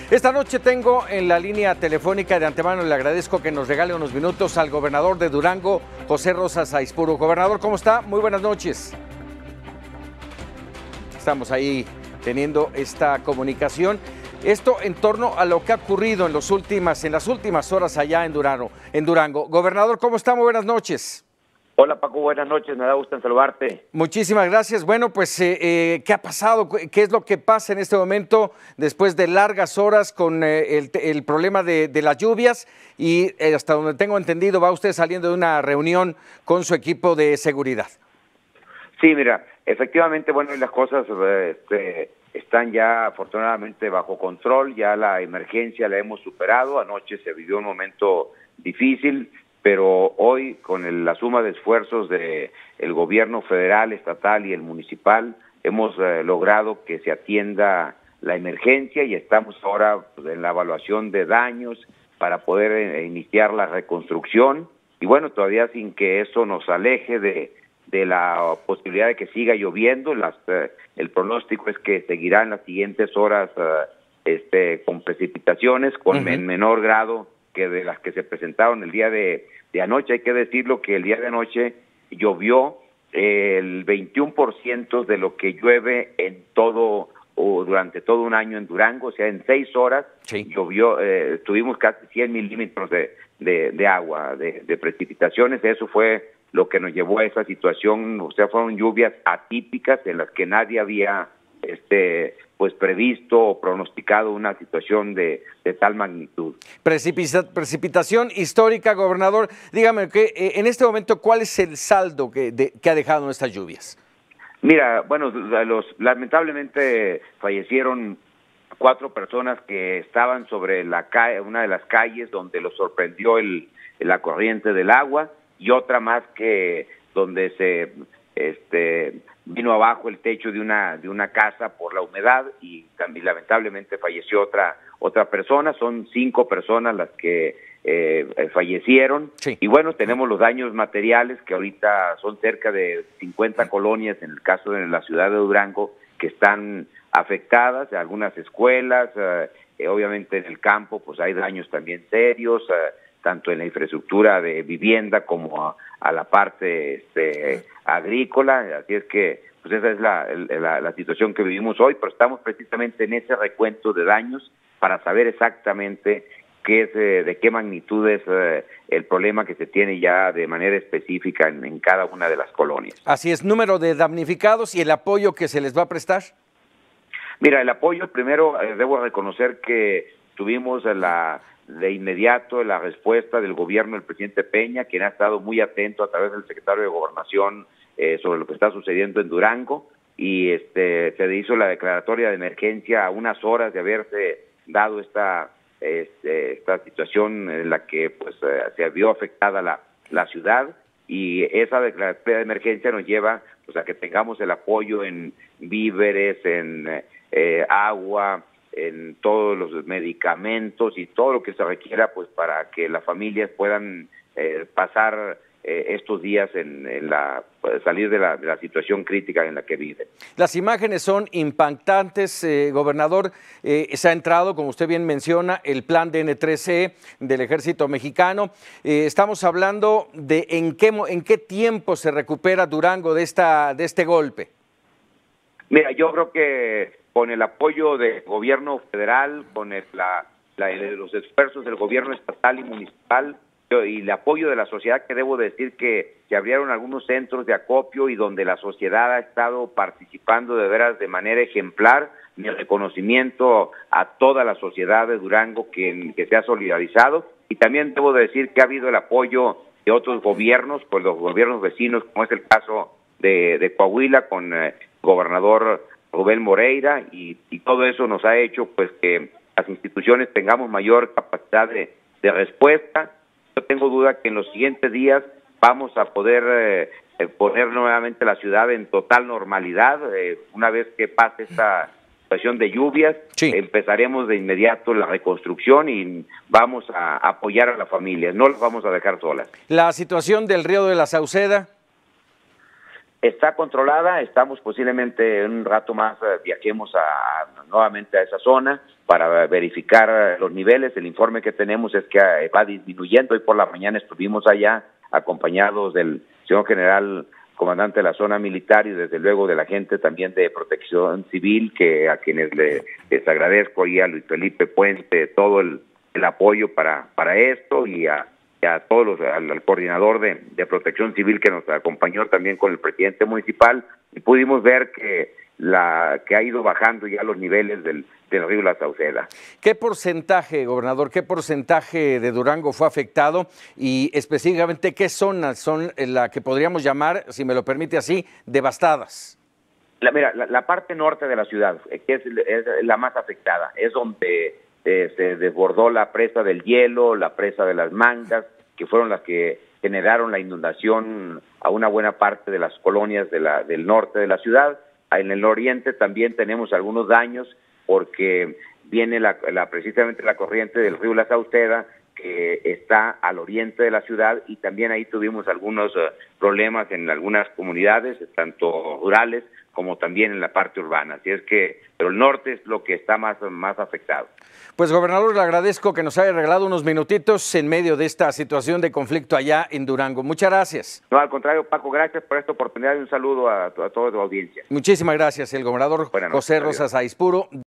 Esta noche tengo en la línea telefónica, de antemano le agradezco que nos regale unos minutos, al gobernador de Durango, José Rosa Saizpuro. Gobernador, ¿cómo está? Muy buenas noches. Estamos ahí teniendo esta comunicación. Esto en torno a lo que ha ocurrido en las últimas horas allá en Durango. Gobernador, ¿cómo está? Muy buenas noches. Hola Paco, buenas noches, me da gusto en saludarte. Muchísimas gracias. Bueno, pues, ¿qué ha pasado? ¿Qué es lo que pasa en este momento después de largas horas con el problema de las lluvias? Y hasta donde tengo entendido, va usted saliendo de una reunión con su equipo de seguridad. Sí, mira, efectivamente, bueno, las cosas están ya afortunadamente bajo control, ya la emergencia la hemos superado. Anoche se vivió un momento difícil, pero hoy, con la suma de esfuerzos del gobierno federal, estatal y el municipal, hemos logrado que se atienda la emergencia y estamos ahora pues, en la evaluación de daños para poder iniciar la reconstrucción. Y bueno, todavía sin que eso nos aleje de la posibilidad de que siga lloviendo. El pronóstico es que seguirá en las siguientes horas con precipitaciones, en menor grado que de las que se presentaron el día de anoche. Hay que decirlo que el día de anoche llovió el 21% de lo que llueve en todo o durante todo un año en Durango. O sea, en 6 horas llovió, tuvimos casi 100 milímetros de agua, de precipitaciones. Eso fue lo que nos llevó a esa situación. O sea, fueron lluvias atípicas en las que nadie había pues previsto o pronosticado una situación de tal magnitud. Precipitación histórica, gobernador. Dígame, en este momento, ¿cuál es el saldo que ha dejado estas lluvias? Mira, bueno, lamentablemente fallecieron 4 personas que estaban sobre una de las calles donde los sorprendió la corriente del agua, y otra más que donde se vino abajo el techo de una casa por la humedad, y también lamentablemente falleció otra persona. Son 5 personas las que fallecieron. Sí. Y bueno, tenemos los daños materiales, que ahorita son cerca de 50 colonias en el caso de la ciudad de Durango que están afectadas, algunas escuelas, obviamente en el campo pues hay daños también serios, tanto en la infraestructura de vivienda como a la parte agrícola. Así es que pues esa es la situación que vivimos hoy, pero estamos precisamente en ese recuento de daños para saber exactamente de qué magnitud es el problema que se tiene ya de manera específica en cada una de las colonias. Así es, número de damnificados y el apoyo que se les va a prestar. Mira, el apoyo, primero debo reconocer que tuvimos de inmediato la respuesta del gobierno del presidente Peña, quien ha estado muy atento a través del secretario de Gobernación sobre lo que está sucediendo en Durango, y se hizo la declaratoria de emergencia a unas horas de haberse dado esta situación en la que pues se vio afectada la ciudad, y esa declaratoria de emergencia nos lleva pues a que tengamos el apoyo en víveres, en agua, en todos los medicamentos y todo lo que se requiera pues para que las familias puedan pasar estos días salir de la situación crítica en la que viven. Las imágenes son impactantes, gobernador. Se ha entrado, como usted bien menciona, el plan de N3E del Ejército Mexicano. Estamos hablando de en qué tiempo se recupera Durango de este golpe. Mira, yo creo que con el apoyo del gobierno federal, con los esfuerzos del gobierno estatal y municipal, y el apoyo de la sociedad, que debo decir que se abrieron algunos centros de acopio y donde la sociedad ha estado participando de veras de manera ejemplar. Mi reconocimiento a toda la sociedad de Durango que se ha solidarizado, y también debo decir que ha habido el apoyo de otros gobiernos, pues los gobiernos vecinos, como es el caso de Coahuila con el gobernador Rubén Moreira, y todo eso nos ha hecho pues que las instituciones tengamos mayor capacidad de respuesta. No tengo duda que en los siguientes días vamos a poder poner nuevamente la ciudad en total normalidad. Una vez que pase esta situación de lluvias, empezaremos de inmediato la reconstrucción y vamos a apoyar a las familias, no las vamos a dejar solas. La situación del río de la Sauceda está controlada. Estamos posiblemente en un rato más viajemos nuevamente a esa zona. para verificar los niveles. El informe que tenemos es que va disminuyendo. Hoy por la mañana estuvimos allá acompañados del señor general comandante de la zona militar y desde luego de la gente también de Protección Civil, que a quienes les agradezco, y a Luis Felipe Puente todo el apoyo para esto, y a todos al coordinador de Protección Civil que nos acompañó también con el presidente municipal, y pudimos ver que ha ido bajando ya los niveles del río La Sauceda. ¿Qué porcentaje, gobernador, qué porcentaje de Durango fue afectado y específicamente qué zonas son la que podríamos llamar, si me lo permite así, devastadas? La parte norte de la ciudad, que es la más afectada, es donde se desbordó la presa del Hielo, la presa de las Mangas, que fueron las que generaron la inundación a una buena parte de las colonias del norte de la ciudad. En el oriente también tenemos algunos daños porque viene precisamente la corriente del río La Sauceda, que está al oriente de la ciudad, y también ahí tuvimos algunos problemas en algunas comunidades, tanto rurales como también en la parte urbana. Así es que, pero el norte es lo que está más afectado. Pues, gobernador, le agradezco que nos haya regalado unos minutitos en medio de esta situación de conflicto allá en Durango. Muchas gracias. No, al contrario, Paco, gracias por esta oportunidad y un saludo a toda tu audiencia. Muchísimas gracias, el gobernador José Rosas Aispuro.